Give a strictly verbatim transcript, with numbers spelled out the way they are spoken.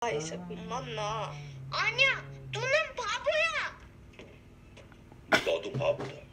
가까이 있어 못 만나. 아니야, 너는 바보야. 너도 바보다.